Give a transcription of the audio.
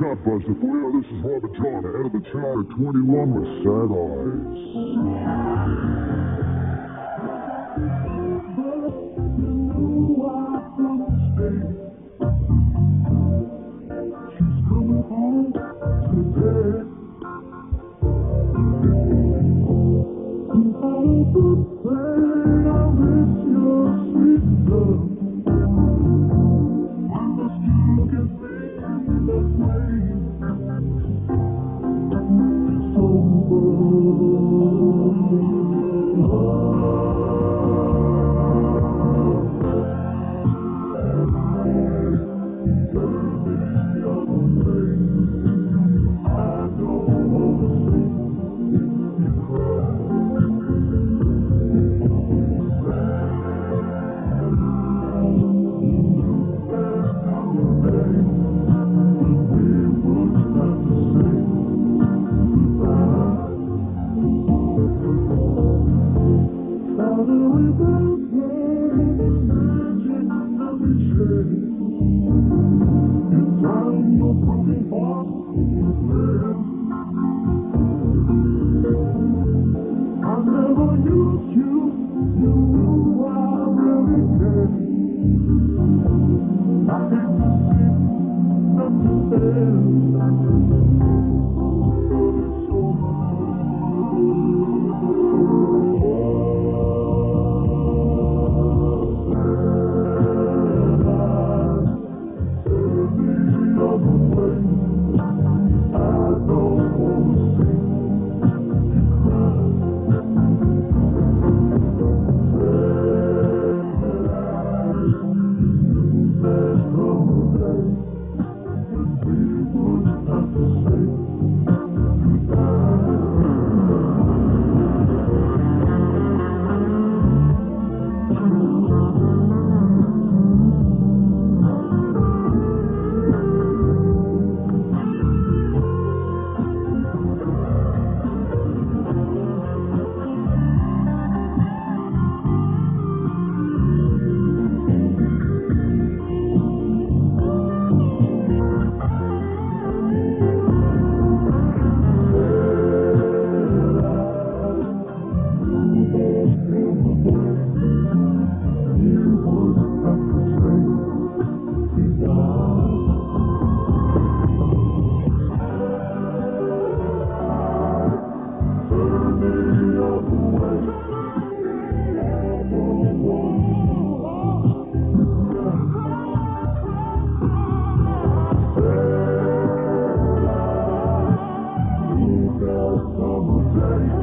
Chartbuster. Well, this is Robert John, ahead of the chart at 21 with Sad Eyes. She's coming home today. I miss your sweet love. Why must you look at me that way? It's summer day.